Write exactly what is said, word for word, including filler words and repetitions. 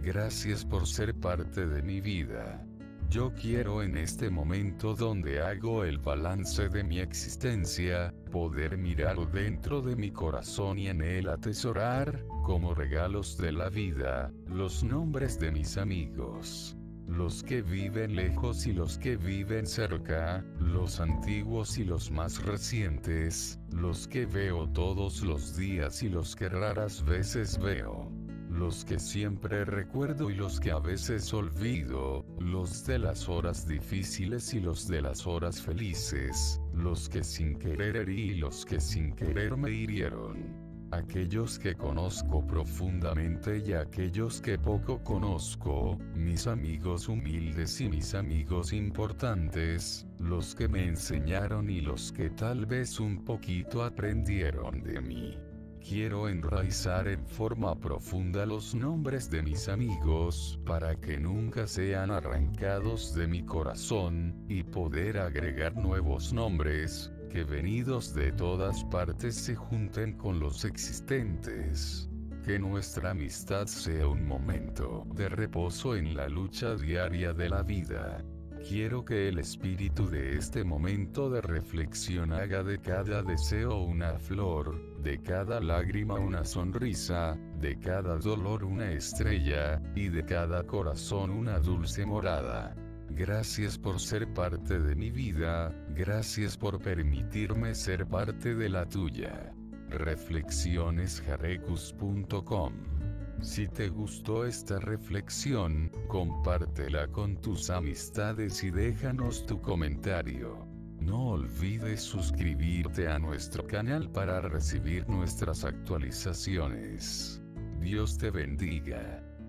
Gracias por ser parte de mi vida. Yo quiero en este momento donde hago el balance de mi existencia, poder mirar dentro de mi corazón y en él atesorar, como regalos de la vida, los nombres de mis amigos. Los que viven lejos y los que viven cerca, los antiguos y los más recientes, los que veo todos los días y los que raras veces veo. Los que siempre recuerdo y los que a veces olvido, los de las horas difíciles y los de las horas felices, los que sin querer herí y los que sin querer me hirieron. Aquellos que conozco profundamente y aquellos que poco conozco, mis amigos humildes y mis amigos importantes, los que me enseñaron y los que tal vez un poquito aprendieron de mí. Quiero enraizar en forma profunda los nombres de mis amigos, para que nunca sean arrancados de mi corazón, y poder agregar nuevos nombres, que venidos de todas partes se junten con los existentes. Que nuestra amistad sea un momento de reposo en la lucha diaria de la vida. Quiero que el espíritu de este momento de reflexión haga de cada deseo una flor, de cada lágrima una sonrisa, de cada dolor una estrella, y de cada corazón una dulce morada. Gracias por ser parte de mi vida, gracias por permitirme ser parte de la tuya. reflexiones jarecus punto com. Si te gustó esta reflexión, compártela con tus amistades y déjanos tu comentario. No olvides suscribirte a nuestro canal para recibir nuestras actualizaciones. Dios te bendiga.